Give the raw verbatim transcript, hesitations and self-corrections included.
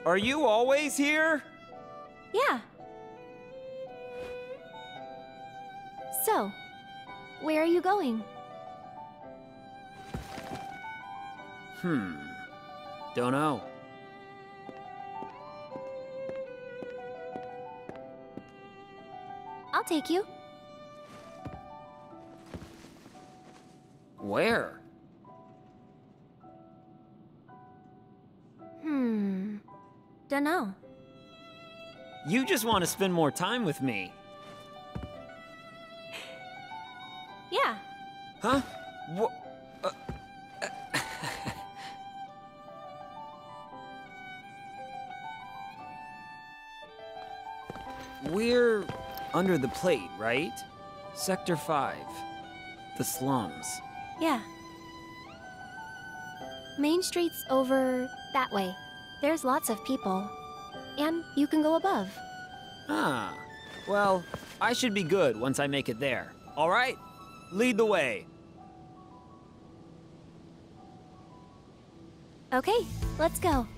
Are you always here? Yeah. So, where are you going? Hmm. Don't know. I'll take you. Where? Hmm. Dunno. You just want to spend more time with me. Yeah. Huh? Wha- uh, uh, We're under the plate, right? Sector five. The slums. Yeah. Main Street's over that way. There's lots of people. And you can go above. Ah. Well, I should be good once I make it there. All right? Lead the way. Okay, let's go.